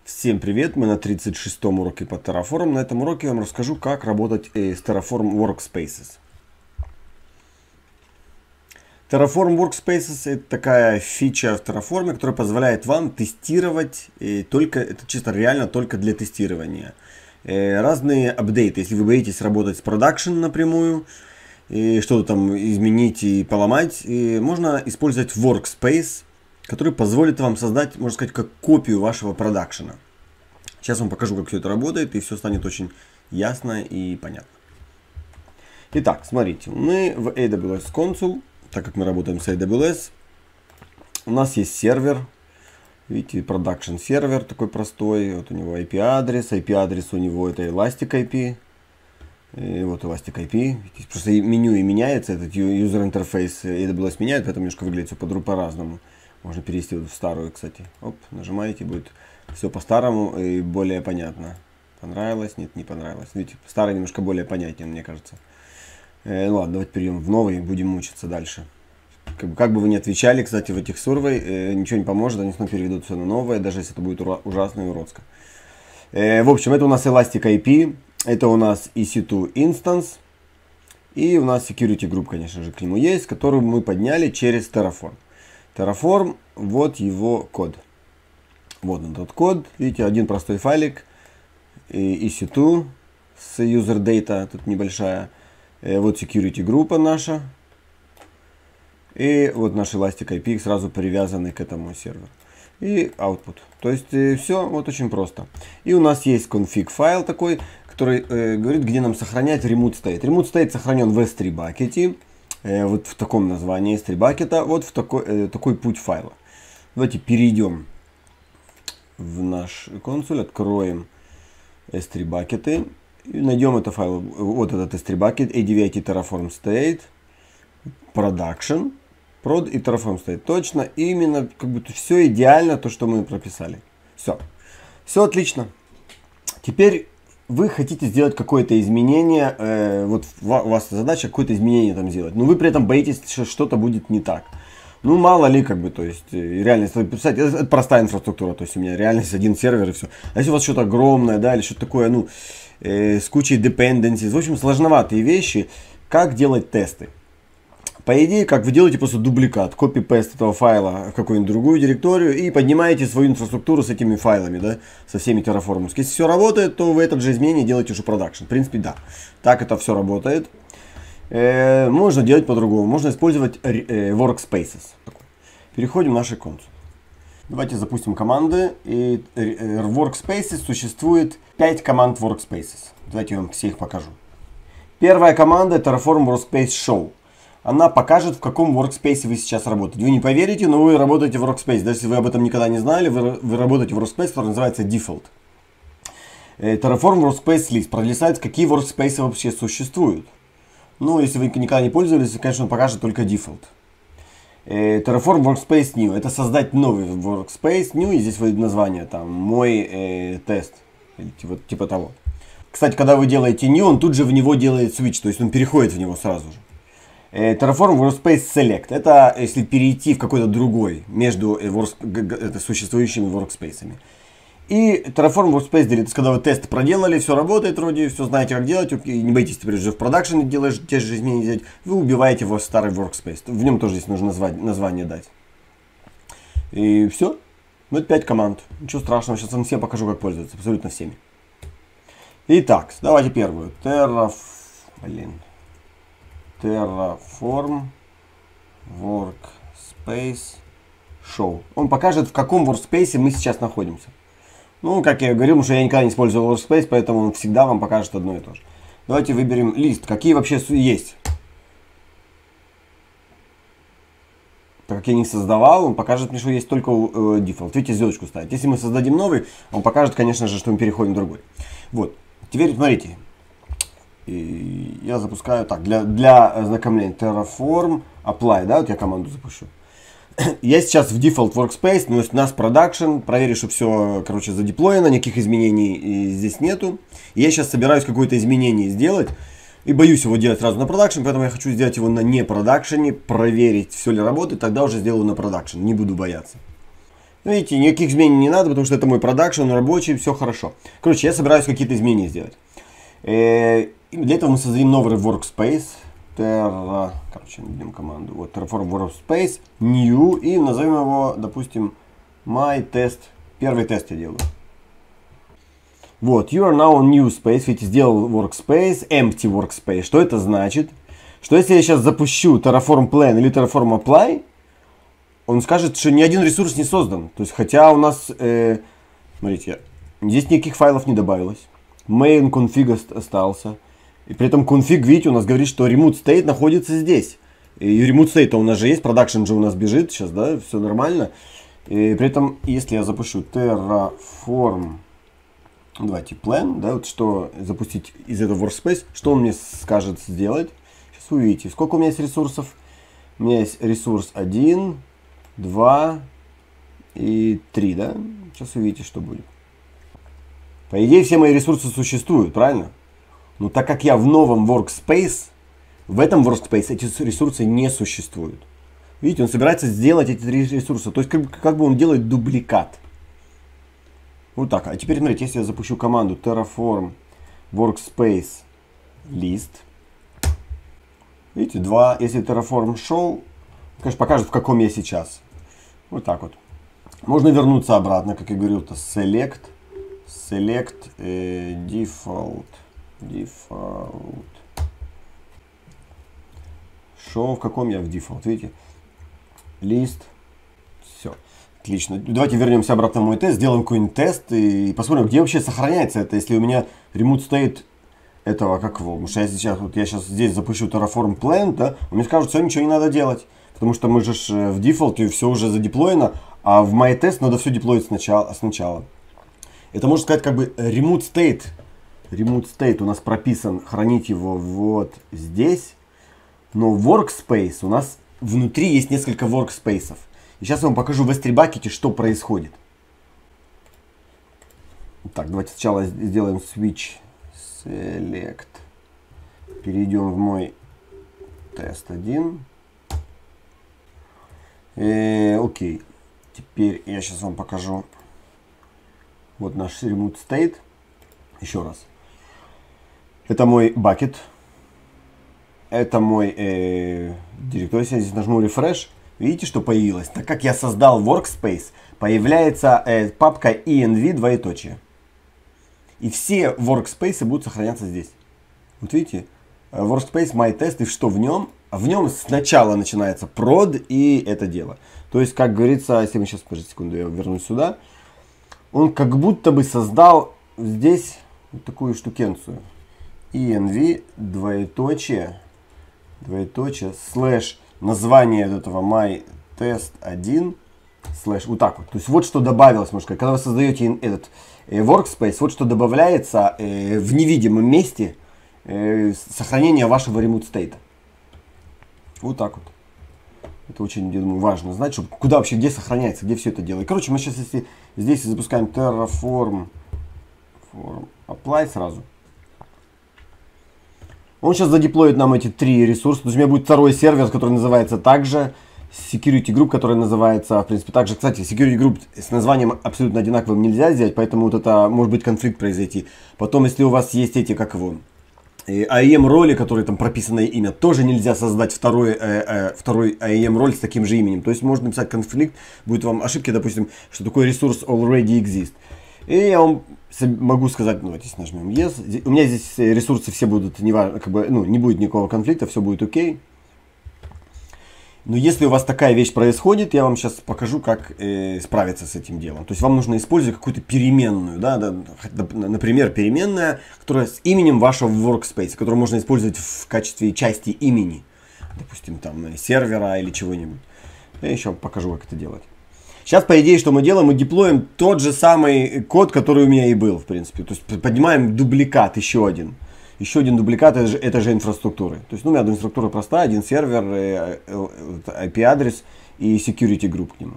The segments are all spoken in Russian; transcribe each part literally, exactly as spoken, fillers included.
Всем привет! Мы на тридцать шестом уроке по Terraform. На этом уроке я вам расскажу, как работать с Terraform Workspaces. Terraform Workspaces — это такая фича в Terraform, которая позволяет вам тестировать только, это чисто реально только для тестирования. Разные апдейты, если вы боитесь работать с продакшн напрямую, и что-то там изменить и поломать, и можно использовать Workspace, который позволит вам создать, можно сказать, как копию вашего продакшена. Сейчас вам покажу, как все это работает, и все станет очень ясно и понятно. Итак, смотрите, мы в эй дабл ю эс Console, так как мы работаем с эй дабл ю эс, у нас есть сервер, видите, production сервер такой простой, вот у него ай пи-адрес, ай пи-адрес у него это Elastic ай пи, и вот Elastic ай пи, видите, просто меню и меняется, этот user интерфейс эй дабл ю эс меняет, поэтому немножко выглядит все по-разному. Можно перевести вот в старую, кстати. Оп, нажимаете, будет все по-старому и более понятно. Понравилось? Нет, не понравилось. Видите, старый немножко более понятнее, мне кажется. Э, ладно, давайте перейдем в новый, будем мучиться дальше. Как, как бы вы ни отвечали, кстати, в этих сурвей, э, ничего не поможет, они снова переведут все на новое, даже если это будет ужасно и уродско. Э, в общем, это у нас Elastic ай пи, это у нас и си два Instance, и у нас Security Group, конечно же, к нему есть, которую мы подняли через Terraform. Terraform, вот его код. Вот он тот код. Видите, один простой файлик. и си два с user data, тут небольшая. Вот security группа наша. И вот наш Elastic ай пи сразу привязанный к этому серверу. И output. То есть все вот очень просто. И у нас есть config файл такой, который э, говорит, где нам сохранять remote state. Remote state сохранен в эс три bucket. Вот в таком названии эс три bucket, вот в такой, э, такой путь файла. Давайте перейдем в наш консоль, откроем эс три bucket и найдем это файл. Вот этот эс три bucket, эй девять Terraform State, Production, Prod и Terraform State. Точно, именно, как бы все идеально, то, что мы прописали. Все. Все отлично. Теперь вы хотите сделать какое-то изменение, э, вот у вас задача какое-то изменение там сделать, но вы при этом боитесь, что что-то будет не так. Ну, мало ли, как бы, то есть, реальность, это, это простая инфраструктура, то есть, у меня реальность один сервер и все. А если у вас что-то огромное, да, или что-то такое, ну, э, с кучей dependencies, в общем, сложноватые вещи, как делать тесты? По идее, как вы делаете просто дубликат, копи-пест этого файла в какую-нибудь другую директорию и поднимаете свою инфраструктуру с этими файлами, да, со всеми терраформами. Если все работает, то вы этот же изменение делаете уже продакшн. В принципе, да, так это все работает. Э, можно делать по-другому, можно использовать э, workspaces. Переходим в наши консоль. Давайте запустим команды. И э, в workspaces существует пять команд workspaces. Давайте я вам все их покажу. Первая команда Terraform Workspace Show. Она покажет, в каком workspace вы сейчас работаете. Вы не поверите, но вы работаете в workspace. Даже если вы об этом никогда не знали, вы, вы работаете в workspace, который называется Default. Terraform Workspace List пролистает, какие workspace вообще существуют. Ну, если вы никогда не пользовались, конечно, он покажет только Default. Terraform Workspace New. Это создать новый workspace New. И здесь будет название, там, мой э, тест. Типа, типа того. Кстати, когда вы делаете New, он тут же в него делает switch. То есть он переходит в него сразу же. Terraform Workspace Select. Это если перейти в какой-то другой между work, существующими workspace. И Terraform Workspace Delete. Это когда вы тест проделали, все работает вроде, все знаете, как делать, и не боитесь теперь уже в продакшене делаешь те же изменения делать, вы убиваете ваш старый workspace. В нем тоже здесь нужно название, название дать. И все. Ну, это пять команд. Ничего страшного, сейчас вам всем покажу, как пользоваться. Абсолютно всеми. Итак, давайте первую. Terraform. Блин. Terraform Workspace Show. Он покажет, в каком workspace мы сейчас находимся. Ну, как я говорил, потому что я никогда не использовал workspace, поэтому он всегда вам покажет одно и то же. Давайте выберем лист. Какие вообще есть? Так как я не создавал, он покажет мне, что есть только э, default. Видите, звездочку ставить. Если мы создадим новый, он покажет, конечно же, что мы переходим в другой. Вот. Теперь смотрите. И я запускаю так, для, для ознакомления Terraform Apply, да, вот я команду запущу. Я сейчас в Default Workspace, но у нас Production, проверю, что все, короче, задеплоено, никаких изменений здесь нету. И я сейчас собираюсь какое-то изменение сделать, и боюсь его делать сразу на Production, поэтому я хочу сделать его на не Production, проверить, все ли работает, тогда уже сделаю на Production, не буду бояться. Видите, никаких изменений не надо, потому что это мой продакшн, рабочий, все хорошо. Короче, я собираюсь какие-то изменения сделать. Э, для этого мы создадим новый workspace. Terra, короче, введем команду. Вот, Terraform Workspace, New, и назовем его, допустим, My Test. Первый тест я делаю. Вот, you are now on new space. Видите, сделал workspace, empty workspace. Что это значит? Что если я сейчас запущу Terraform Plan или Terraform Apply, он скажет, что ни один ресурс не создан. То есть, хотя у нас, э, смотрите, здесь никаких файлов не добавилось. Main config остался. И при этом config, видите, у нас говорит, что remote state находится здесь. И remote state у нас же есть, production же у нас бежит сейчас, да, все нормально. И при этом, если я запущу Terraform, давайте plan, да, вот что запустить из этого workspace, что он мне скажет сделать. Сейчас вы увидите, сколько у меня есть ресурсов. У меня есть ресурс один, два и три, да? Сейчас увидите, что будет. По идее, все мои ресурсы существуют, правильно? Но так как я в новом workspace, в этом workspace эти ресурсы не существуют. Видите, он собирается сделать эти три ресурса. То есть, как, как бы он делает дубликат. Вот так. А теперь, смотрите, если я запущу команду Terraform Workspace List. Видите, два. Если Terraform Show, конечно, покажет, в каком я сейчас. Вот так вот. Можно вернуться обратно, как я говорил, это Select, Select э, Default, Default. Show, в каком я в Default, видите? Лист. Все. Отлично. Давайте вернемся обратно в мой тест, сделаем какой-нибудь тест и посмотрим, где вообще сохраняется это, если у меня remote state этого, как его. Потому что я сейчас, вот я сейчас здесь запущу Terraform Plan, да, он мне скажет, все, ничего не надо делать. Потому что мы же в дефолте все уже задеплоено, а в MyTest надо все деплоить сначала, сначала. Это можно сказать как бы remote state. Remote state у нас прописан, хранить его вот здесь. Но workspace у нас внутри есть несколько workspace'ов. И сейчас я вам покажу в эс три bucket, что происходит. Так, давайте сначала сделаем switch select. Перейдем в мой тест один. Э, окей. Теперь я сейчас вам покажу. Вот наш remote state. Еще раз. Это мой bucket. Это мой э, директорий. Если я здесь нажму refresh, видите, что появилось? Так как я создал workspace, появляется э, папка env двоеточие. И все workspace будут сохраняться здесь. Вот видите? Workspace MyTest, и что в нем? В нем сначала начинается prod и это дело. То есть, как говорится, если мы сейчас, подождите секунду, я вернусь сюда. Он как будто бы создал здесь вот такую штукенцию. env двоеточие. Двоеточие, слэш, название этого MyTest один, слэш, вот так вот. То есть вот что добавилось, можно сказать. Когда вы создаете этот э, workspace, вот что добавляется э, в невидимом месте э, сохранение вашего remote state. Вот так вот. Это очень, я думаю, важно знать, чтобы куда вообще, где сохраняется, где все это делает. Короче, мы сейчас, если здесь запускаем Terraform Form, Apply сразу. Он сейчас задеплоит нам эти три ресурса. То есть у меня будет второй сервер, который называется также Security Group, который называется, в принципе, также, кстати, Security Group с названием абсолютно одинаковым нельзя сделать, поэтому вот это может быть конфликт произойти. Потом, если у вас есть эти, как его, эй и эм роли, которые там прописанное имя, тоже нельзя создать второй, э, э, второй эй и эм роль с таким же именем. То есть можно написать конфликт, будет вам ошибки, допустим, что такой ресурс already exist. И я вам могу сказать, ну, давайте нажмем yes. У меня здесь ресурсы все будут, не, как бы, ну, не будет никакого конфликта, все будет окей. Но если у вас такая вещь происходит, я вам сейчас покажу, как э, справиться с этим делом. То есть вам нужно использовать какую-то переменную, да, да, например, переменная, которая с именем вашего workspace, которую можно использовать в качестве части имени, допустим, там, сервера или чего-нибудь. Я еще покажу, как это делать. Сейчас, по идее, что мы делаем? Мы деплоим тот же самый код, который у меня и был, в принципе. То есть поднимаем дубликат, еще один. Еще один дубликат это же, это же инфраструктуры. То есть, ну, у меня инфраструктура простая, один сервер, ай пи-адрес и security group к нему.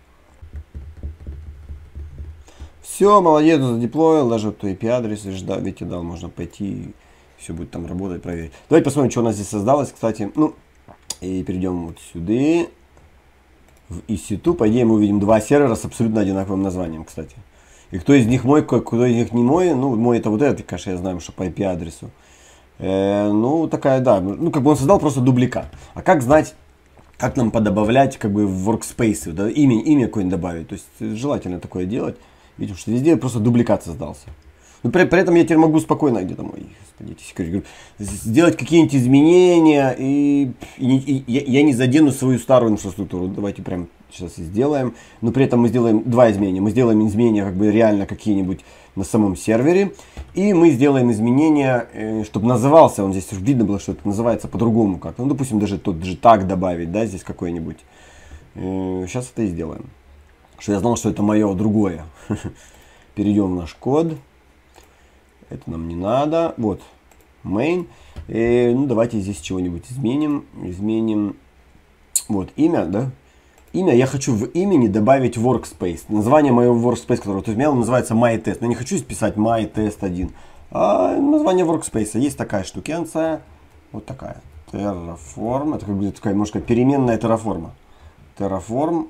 Все, молодец, задеплоил, даже вот ай пи-адрес, видите, дал, можно пойти, все будет там работать, проверить. Давайте посмотрим, что у нас здесь создалось, кстати. Ну, и перейдем вот сюда. в и си два, по идее, мы увидим два сервера с абсолютно одинаковым названием, кстати. И кто из них мой, кто из них не мой, ну, мой это вот этот, конечно, я знаю, что по ай пи-адресу. Э, ну, такая, да, ну, как бы он создал просто дубликат. А как знать, как нам подобавлять, как бы, в workspace, да, имя, имя какое-нибудь добавить? То есть, желательно такое делать. Видим, что везде просто дубликат создался. Но при, при этом я теперь могу спокойно, где-то мой, господи, секретарь, сделать какие-нибудь изменения, и, и, и я, я не задену свою старую инфраструктуру. Давайте прям сейчас и сделаем. Но при этом мы сделаем два изменения. Мы сделаем изменения как бы реально какие-нибудь на самом сервере. И мы сделаем изменения, э, чтобы назывался, он здесь видно было, что это называется по-другому как. Ну, допустим, даже тот же так добавить, да, здесь какой-нибудь. Э, сейчас это и сделаем. Что я знал, что это мое другое. Перейдем в наш код. Это нам не надо. Вот, main. И, ну, давайте здесь чего-нибудь изменим. Изменим, вот, имя, да. Имя, я хочу в имени добавить workspace. Название моего workspace, которое, то есть, у меня он называется MyTest. Но я не хочу писать MyTest один. А название workspace. Есть такая штукенция. Вот такая. Terraform. Это как бы такая, может быть, переменная Terraform. Terraform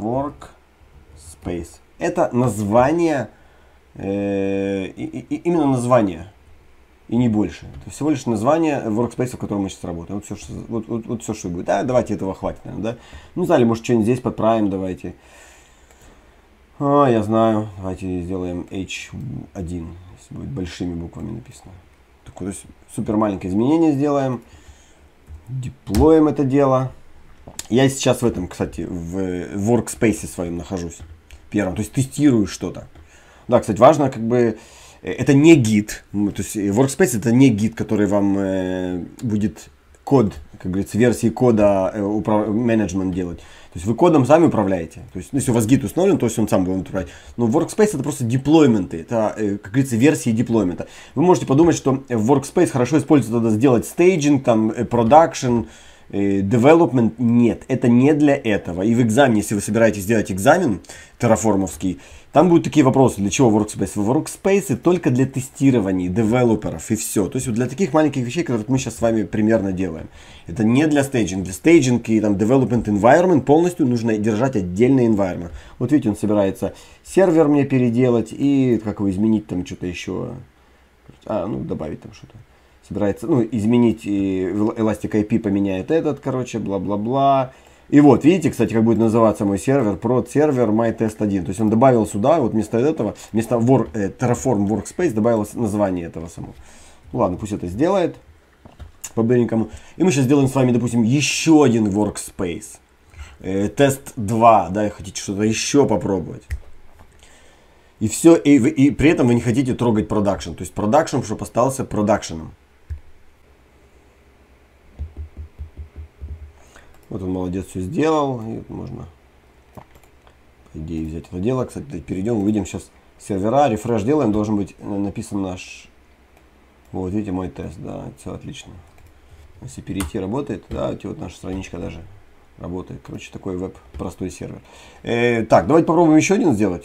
workspace. Это название. Э, и, и, именно название и не больше. Это всего лишь название workspace, в котором мы сейчас работаем. Вот все, что, вот, вот, вот все, что будет. Да, давайте этого хватит, наверное, да? Ну, знали, может, что-нибудь здесь подправим, давайте. А, я знаю. Давайте сделаем эйч один, если будет большими буквами написано. Такое, то есть, супер маленькое изменение сделаем. Деплоим это дело. Я сейчас в этом, кстати, в workspace своем нахожусь. Первым. То есть, тестирую что-то. Да, кстати, важно, как бы, это не гид, то есть workspace это не гид, который вам э, будет код, как говорится, версии кода э, управ... менеджмент делать. То есть вы кодом сами управляете. То есть, ну, если у вас гид установлен, то есть он сам будет управлять. Но workspace это просто деплойменты, это, э, как говорится, версии деплоймента. Вы можете подумать, что в workspace хорошо используется тогда сделать стейджинг, там, production, development. Нет, это не для этого. И в экзамене, если вы собираетесь сделать экзамен терраформовский, там будут такие вопросы, для чего workspace? Workspace только для тестирования, девелоперов и все. То есть вот для таких маленьких вещей, которые мы сейчас с вами примерно делаем. Это не для стейджинга. Для стейджинга и там development environment полностью нужно держать отдельный environment. Вот видите, он собирается сервер мне переделать и как его изменить там что-то еще. А, ну добавить там что-то. Собирается, ну, изменить и Elastic ай пи поменяет этот, короче, бла-бла-бла. И вот, видите, кстати, как будет называться мой сервер, prod сервер MyTest один. То есть он добавил сюда, вот вместо этого, вместо work, э, Terraform Workspace добавилось название этого самого. Ну, ладно, пусть это сделает по-быренькому. И мы сейчас сделаем с вами, допустим, еще один Workspace. Э, тест два, да, и хотите что-то еще попробовать. И все, и, вы, и при этом вы не хотите трогать продакшн. То есть продакшн, чтобы остался продакшеном. Вот он молодец, все сделал. И вот можно, по идее, взять это дело. Кстати, перейдем, увидим сейчас сервера. Рефреш делаем, должен быть написан наш... Вот, видите, мой тест, да, все отлично. Если перейти, работает, да, вот наша страничка даже работает. Короче, такой веб, простой сервер. Э, так, давайте попробуем еще один сделать.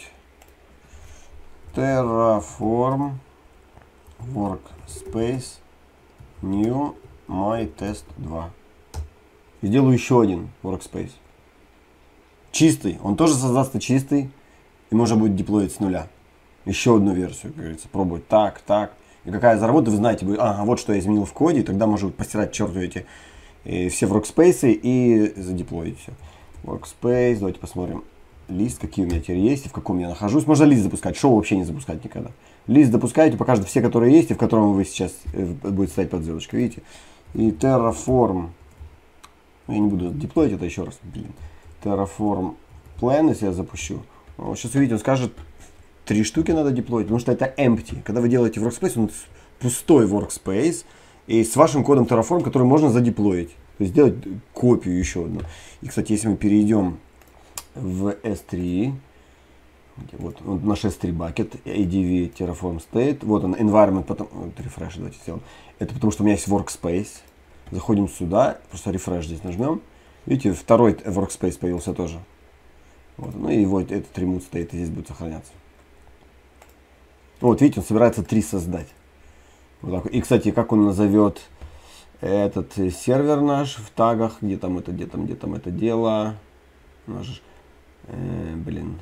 Terraform Workspace New MyTest два. И сделаю еще один Workspace. Чистый. Он тоже создастся чистый. И можно будет деплоить с нуля. Еще одну версию, как говорится. Пробовать так, так. И какая заработает, вы знаете. Ага, вот что я изменил в коде. И тогда можно постирать черту эти э, все Workspace и задеплоить все. Workspace. Давайте посмотрим. Лист, какие у меня теперь есть и в каком я нахожусь. Можно лист запускать. Шоу вообще не запускать никогда. Лист запускаете, покажет все, которые есть и в котором вы сейчас э, будет стоять под звездочкой. Видите? И Terraform. Я не буду деплоить это еще раз. Блин. Terraform Plan, если я запущу. Вот сейчас увидите, он скажет, три штуки надо деплоить, потому что это empty. Когда вы делаете workspace, он пустой workspace. И с вашим кодом Terraform, который можно задеплоить. То есть сделать копию еще одну. И, кстати, если мы перейдем в эс три, вот, вот наш эс три bucket, эй ди ви Terraform State, вот он, environment, потом, вот, refresh давайте сделаем. Это потому что у меня есть workspace. Заходим сюда, просто refresh здесь нажмем. Видите, второй workspace появился тоже. Вот, ну и вот этот remote стоит, и здесь будет сохраняться. Вот, видите, он собирается три создать. Вот так. И, кстати, как он назовет этот сервер наш в тагах, где там это, где там, где там это дело. У нас же, э, блин.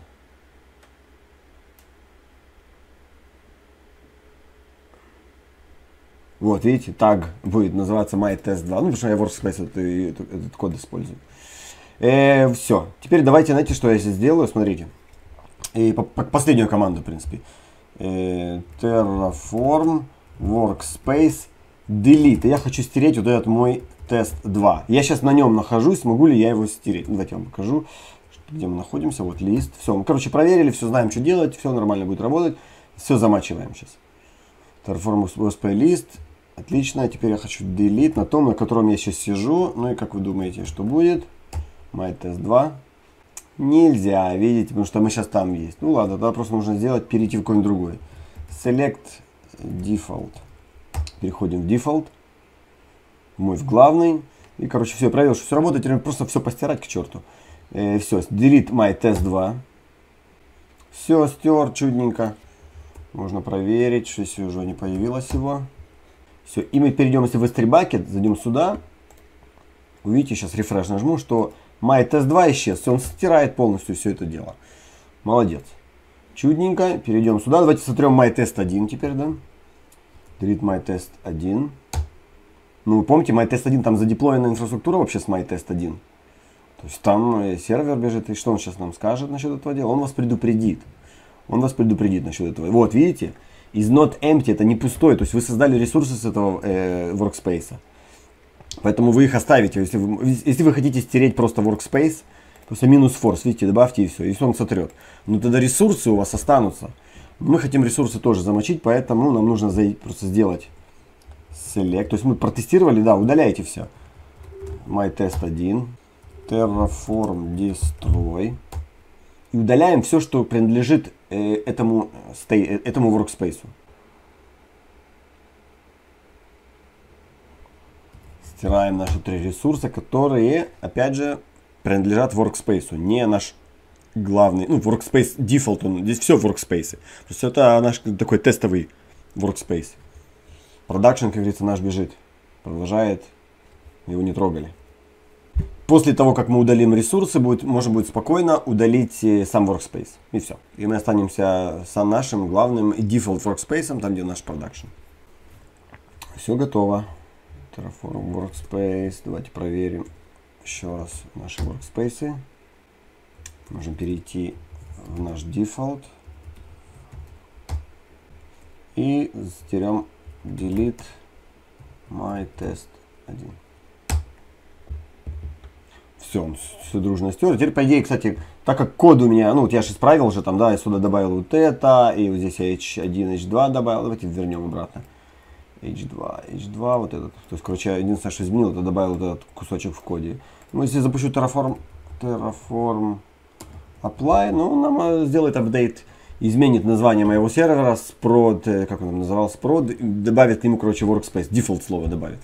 Вот, видите, таг будет называться MyTest два. Ну, потому что я Workspace этот, этот, этот код использую. Э, все. Теперь давайте, знаете, что я здесь сделаю? Смотрите. И по, по, последнюю команду, в принципе. Э, Terraform, Workspace, Delete. Я хочу стереть вот этот мой тест два. Я сейчас на нем нахожусь. Могу ли я его стереть? Давайте я вам покажу, где мы находимся. Вот лист. Все, мы, короче, проверили, все знаем, что делать. Все нормально будет работать. Все замачиваем сейчас. Terraform Workspace лист. Отлично. Теперь я хочу delete на том, на котором я сейчас сижу. Ну и как вы думаете, что будет? MyTest два. Нельзя, видите, потому что мы сейчас там есть. Ну ладно, тогда просто нужно сделать, перейти в какой-нибудь другой. Select Default. Переходим в Default. Мой в главный. И, короче, все, я проверил, что все работает. Теперь просто все постирать к черту. Э, все, delete MyTest два. Все, стер, чудненько. Можно проверить, что если уже не появилось его. Все, и мы перейдем, если в эс три bucket, зайдем сюда. Увидите, сейчас рефреш нажму, что MyTest два исчез. Все, он стирает полностью все это дело. Молодец. Чудненько. Перейдем сюда. Давайте сотрем MyTest один теперь, да. Delete MyTest один. Ну, помните, MyTest один, там задеплоена инфраструктура вообще с MyTest один. То есть там сервер бежит. И что он сейчас нам скажет насчет этого дела? Он вас предупредит. Он вас предупредит насчет этого. Вот, видите? Is not empty, это не пустой. То есть вы создали ресурсы с этого э, workspace. Поэтому вы их оставите. Если вы, если вы хотите стереть просто workspace, просто минус force, видите, добавьте и все. И все он сотрет. Но тогда ресурсы у вас останутся. Мы хотим ресурсы тоже замочить, поэтому нам нужно просто сделать select. То есть мы протестировали, да, удаляйте все. MyTest один. Terraform destroy. И удаляем все, что принадлежит э, этому, э, этому workspace. Стираем наши три ресурса, которые, опять же, принадлежат workspace, не наш главный, ну, workspace default, он, здесь все workspace. То есть это наш такой тестовый workspace. Production, как говорится, наш бежит, продолжает, его не трогали. После того, как мы удалим ресурсы, будет, можно будет спокойно удалить сам workspace. И все. И мы останемся с нашим главным default workspace, там где наш production. Все готово. Terraform Workspace. Давайте проверим еще раз наши workspace. Можем перейти в наш default. И стерем delete MyTest один. Все, он все дружно стер. Теперь, по идее, кстати, так как код у меня, ну, вот я же исправил же там, да, я сюда добавил вот это, и вот здесь я эйч один, эйч два добавил. Давайте вернем обратно. эйч два, эйч два, вот этот. То есть, короче, единственное, что изменил, это добавил вот этот кусочек в коде. Ну, если запущу Terraform, Terraform Apply, ну, нам сделает апдейт, изменит название моего сервера, sprod, как он там назывался, sprod, добавит к нему, короче, workspace, default слово добавит.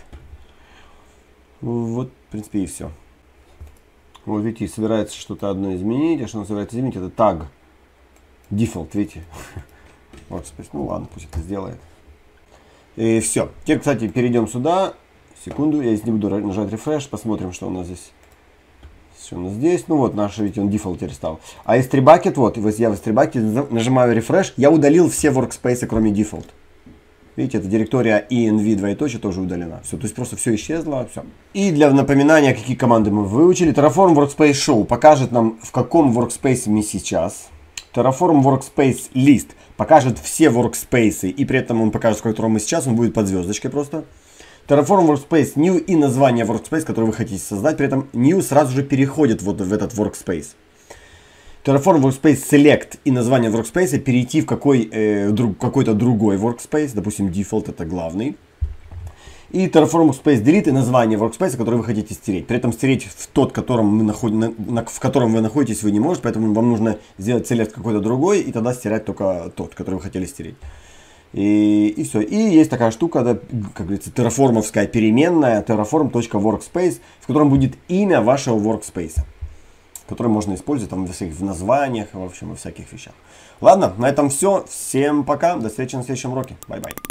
Вот, в принципе, и все. Вот, видите, собирается что-то одно изменить, а что он собирается изменить, это tag, default, видите, workspace, ну, ладно, пусть это сделает. И все. Теперь, кстати, перейдем сюда. Секунду, я здесь не буду нажать refresh, посмотрим, что у нас здесь. Что у нас здесь. Ну вот, наш, видите, он default теперь стал. А эс три bucket, вот, я в эс три bucket нажимаю refresh, я удалил все workspace, кроме default. Видите, эта директория env двоеточие тоже удалена. Все, то есть просто все исчезло, все. И для напоминания, какие команды мы выучили. Terraform Workspace Show покажет нам, в каком workspace мы сейчас. Terraform Workspace List покажет все workspace, и при этом он покажет, в котором мы сейчас, он будет под звездочкой просто. Terraform Workspace New и название workspace, который вы хотите создать, при этом New сразу же переходит вот в этот workspace. Terraform Workspace Select и название workspace перейти в какой, э, друг, какой-то другой workspace, допустим, Default это главный. И Terraform Workspace Delete и название workspace, который вы хотите стереть. При этом стереть в тот, котором мы наход... на... На... в котором вы находитесь, вы не можете, поэтому вам нужно сделать select какой-то другой и тогда стирать только тот, который вы хотели стереть. И, и все. И есть такая штука, да, как говорится, терраформовская переменная terraform.workspace, в котором будет имя вашего workspace, который можно использовать там, в названиях, в общем, во всяких вещах. Ладно, на этом все. Всем пока. До встречи на следующем уроке. Бай-бай.